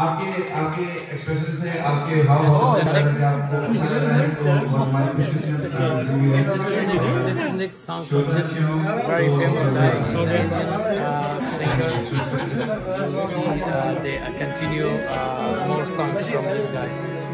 आपके आपके एक्सप्रेशन से आपके हाव भाव से आपको अच्छा लग रहा है तो हमारी This next song from this very famous guy, he's an Indian singer. They continue more songs from this guy.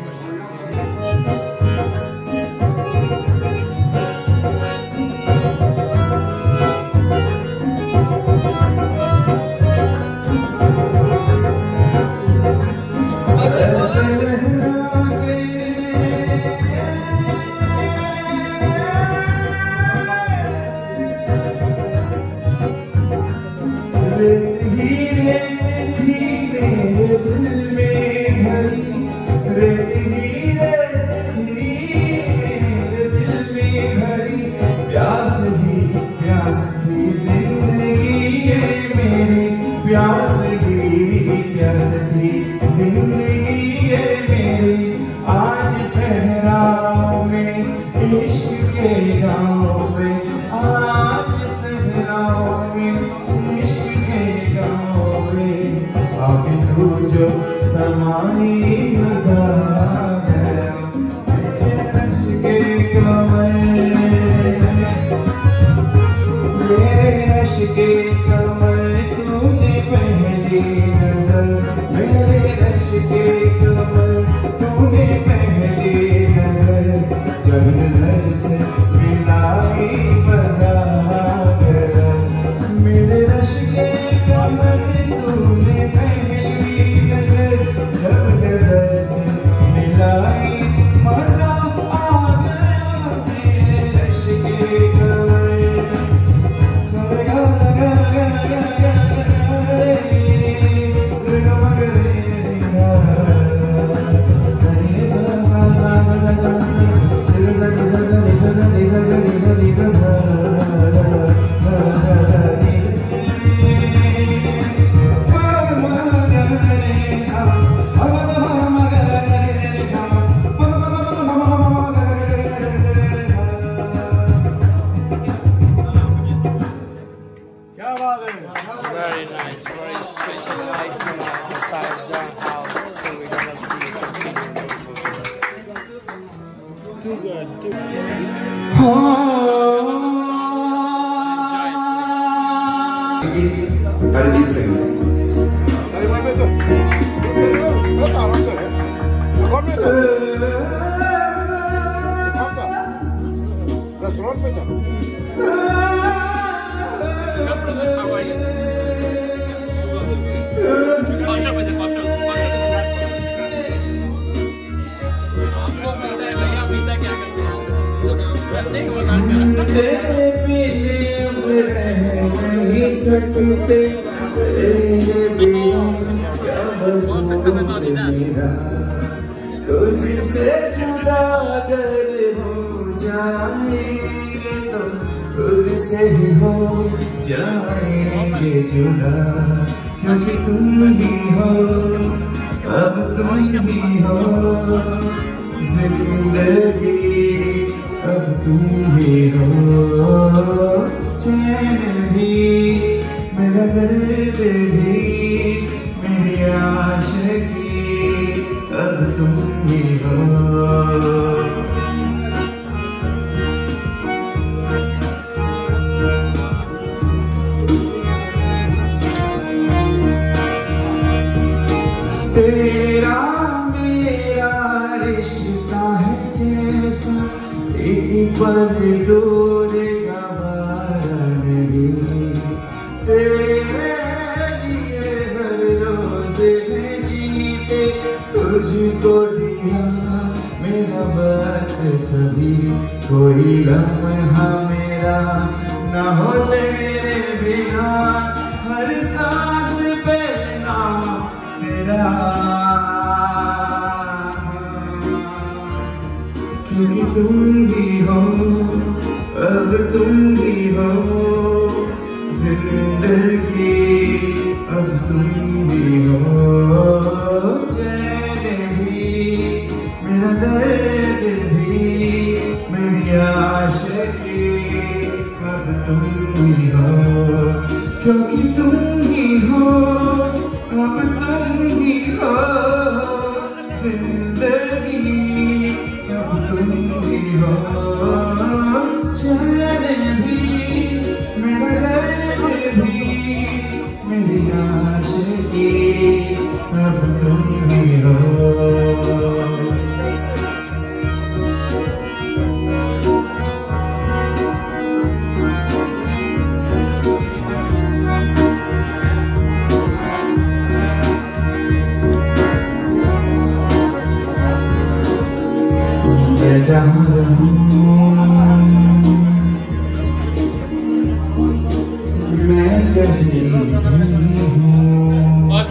Very nice, very special night inside John House. So we're gonna see it continue. Too good, too good. Arijit Singh. Restaurant में था तेरे बिना रह नहीं सकते, तेरे बिना क्या वजूद मेरा, तुझसे जुदा अगर हो जाएंगे तो खुद से ही हो जाएंगे जुदा, क्योंकि तुम ही हो, अब तुम ही हो जिंदगी, अब तुम ही हो चैन भी, मेरा दर्द भी, मेरी आशिकी, अब तुम ही हो। तेरा मेरा रिश्ता है कैसा, एक पल दूर का नहीं, तेरे लिए हर रोज में जीते तुझको दिया मेरा वक्त सभी, कोई लम्हा मेरा न हो तेरे बिना, हर सांस पे नाम तेरा, क्योंकि तुम ही हो, अब तुम ही हो जिंदगी, अब तुम ही हो चैन भी, मेरा दर्द भी, मेरी आशिकी, अब तुम ही हो, क्योंकि तुम ही हो, अब तुम ही हो।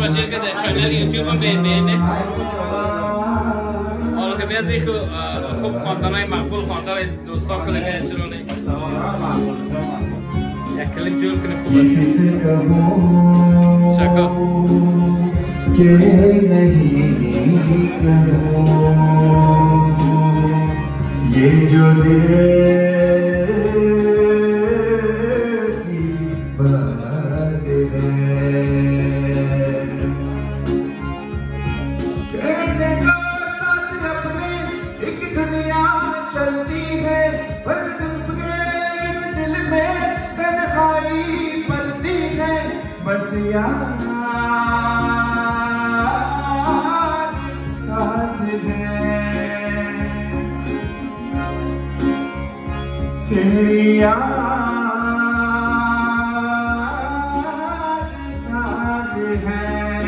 cerca del channel YouTube bene. और के बेस एक खूब खानदान है माकूल खानदान है दोस्तों को लेकर चलो नहीं एक क्लिप जोड़ के किसी से कहो चको कि नहीं करो ये जो दिल की बात है कहने को साथ अपने एक दुनिया चलती है पर दिल में तन्हाई पलती है बस याद साथ है तेरी याद साथ है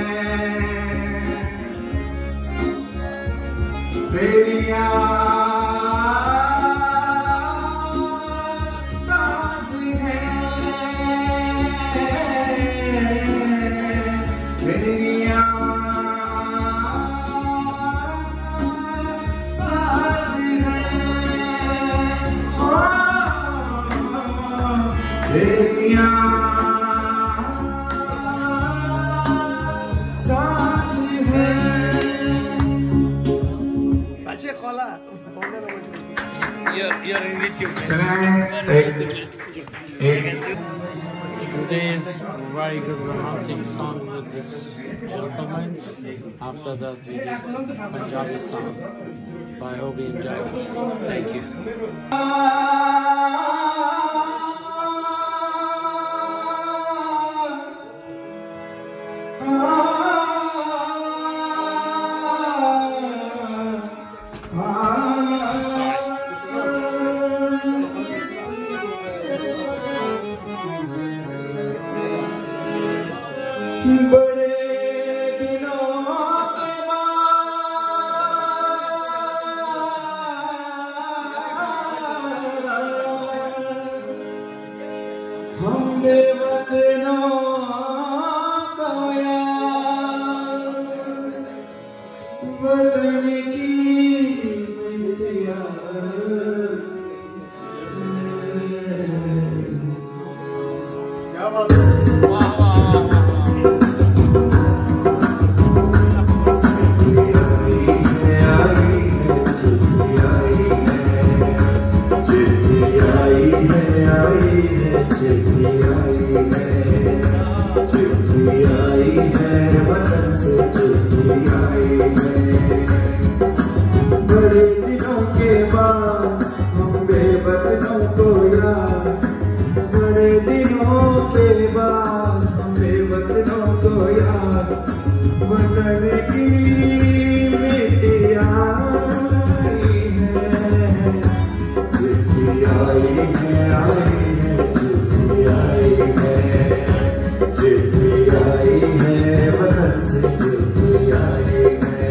तेरी याद साथ है तेरी याद साथ है तेरी याद साथ है you're in YouTube Today is very good romantic song with this gentleman. After that we did Punjabi song. So I hope you enjoy it. Thank you. बड़े दिनों के बाद हम बेवतनों को याद वतन की मिट्टियाँ क्या बात है बड़े दिनों के बाद हम बेवतनों को याद बड़े दिनों के बाद हम बेवतनों को याद वतन की मिट्टियाँ आई है चिट्ठी आई है चिट्ठी आई है चिट्ठी आई है वतन से चिट्ठी आई है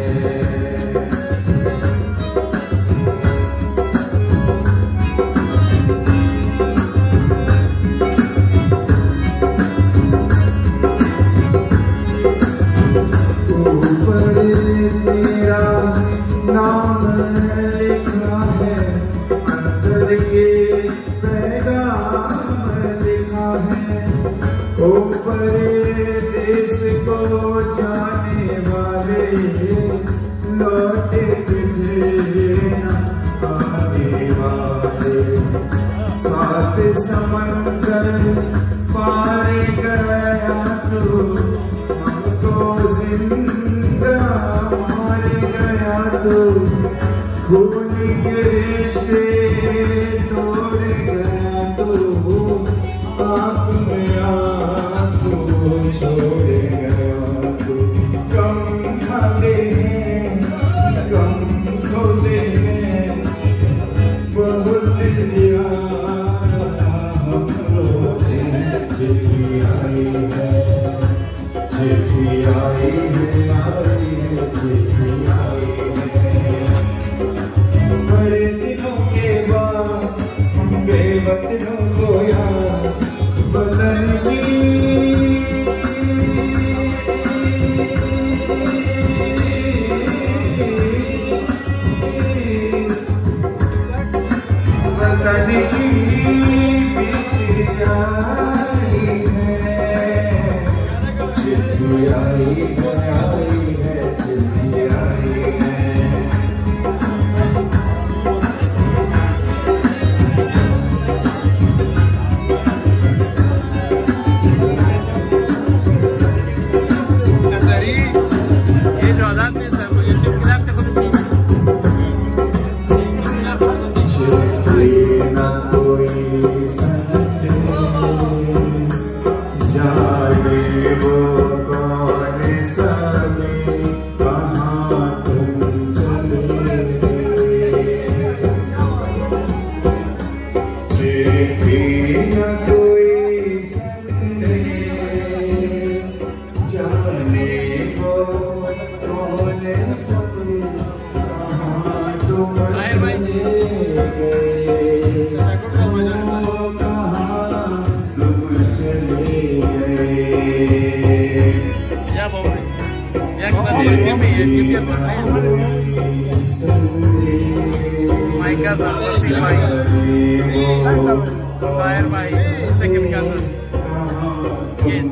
ऊपर तेरा नाम लिखा है अंदर ये पैगाम लिखा है ऊपर देश को जाने वाले लौटे फिर न आने वाले सात समंदर पार गया तो हमको जिंदा मार गया तो खून के रिश्ते तोड़ गया तो आँख में आंसू छोड़ गया तो कम खाते हैं कम सोते हैं बहुत ज्यादा हम रोते हैं चिट्ठी आई है चिट्ठी आई है चिट्ठी आई है बड़े दिनों के बाद हम बेवतनों को याद वतन की My cousin, let's see Fire by second cousin. Yes.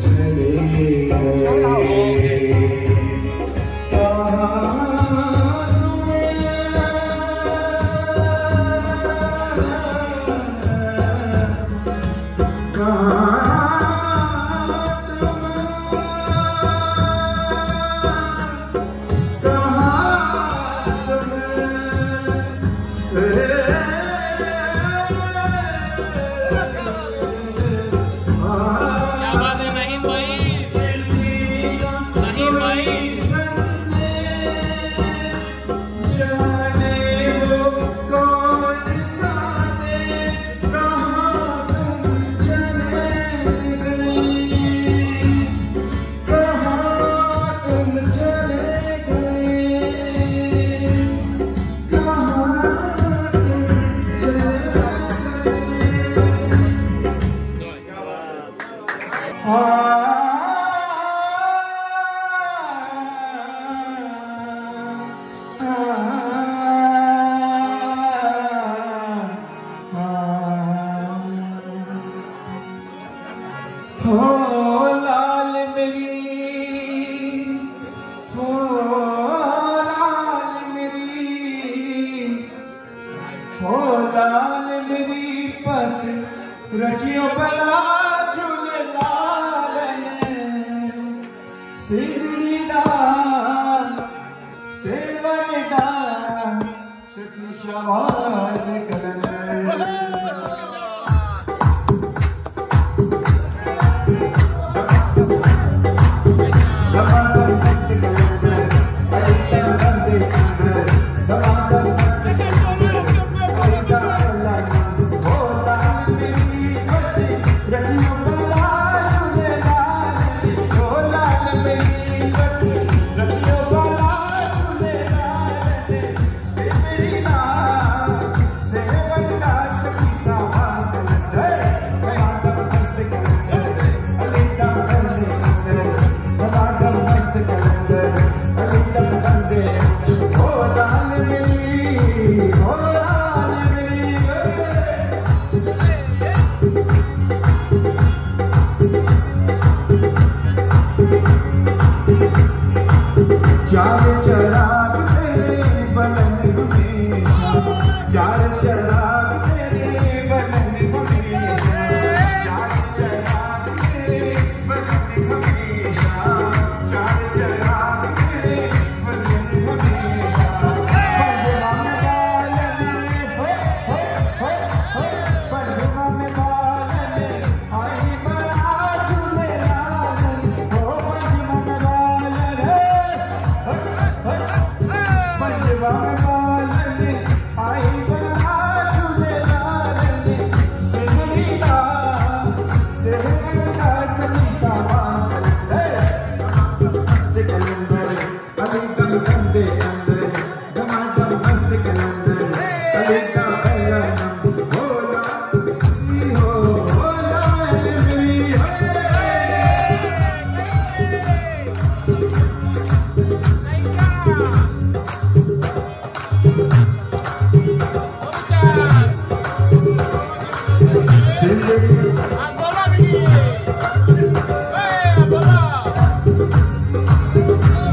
रखियो भला झूलेलाल सिंधड़ी दान सेवन दान सुखी शाबाश कलंदर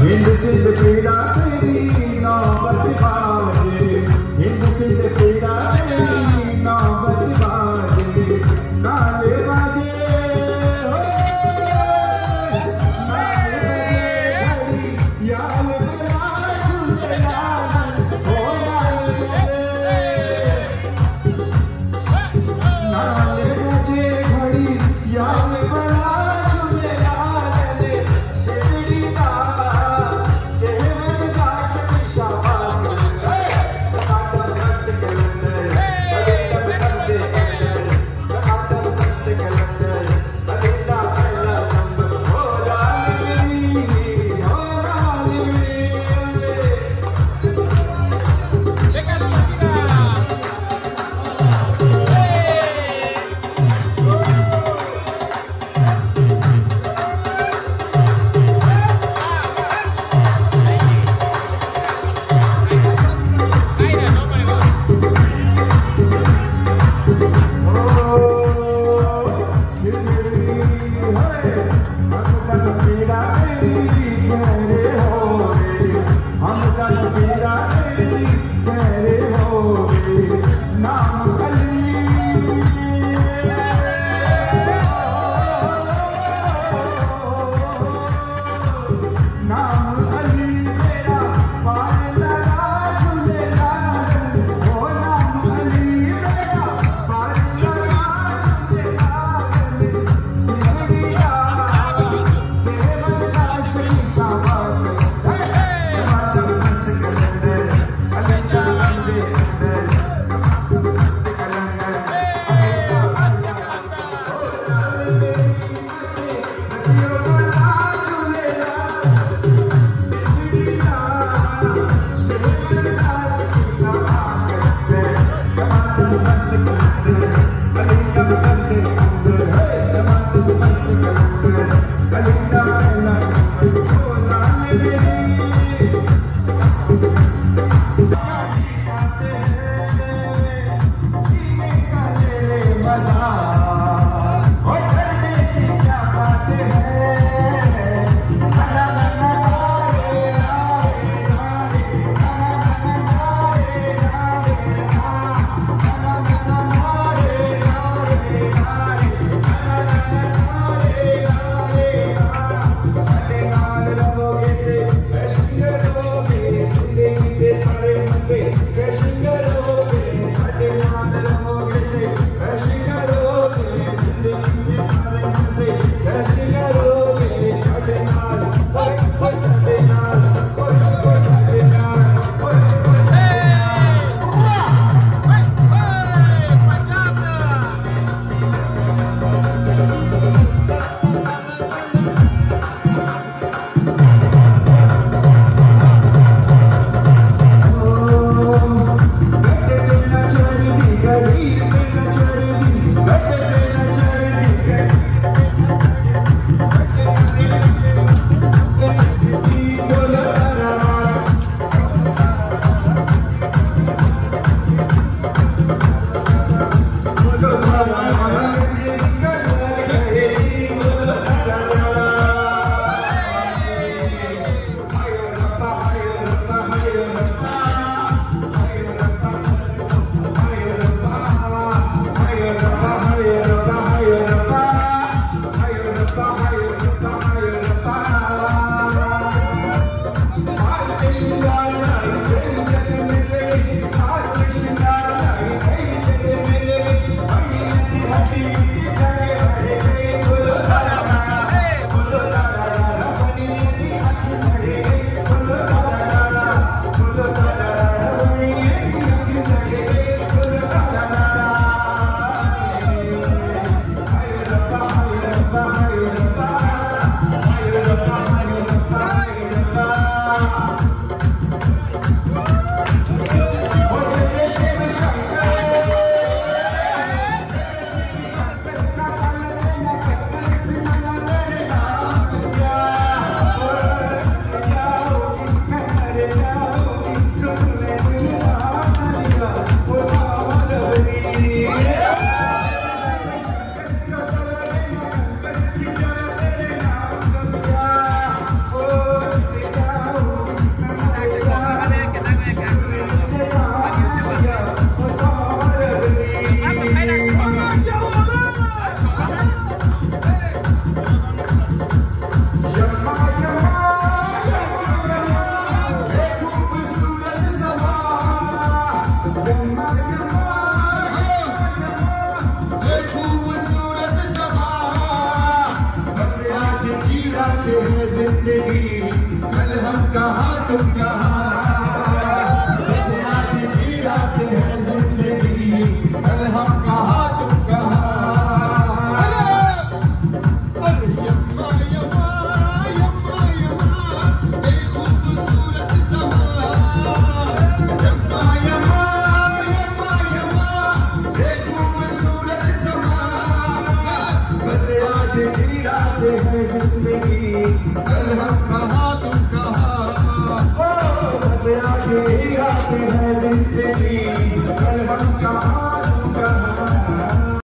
हिंद सिंध पीड़ा तेरी नौबत बाजे, हिंद सिंध पीड़ा तेरी नौबत बाजे, नाले बाजे नाले बाजे घड़ी याल बना झूले लाल हो नाले बाजे घड़ी याल बना झूले लाल सेवड़ी दा सेवन का शक्ति शाबाश कदम मस्त कलंदर कदम बंदे कलंदर कदम मस्त कलंदर अलीदा पहला नंबर हो लाल मेरी जिंदगी, कल हम कहाँ तुम कहाँ, बस आज की रात है जिंदगी, कल हम कहाँ तुम कहाँ। अरे यम्मा यम्मा यम्मा यम्मा ए खूबसूरत समा, यम्मा यम्मा यम्मा यम्मा ए खूबसूरत समा, बस आज की रात है जिंदगी, कल हम कहाँ तुम कहाँ, बस आज की रात है जिंदगी, कल हम कहाँ।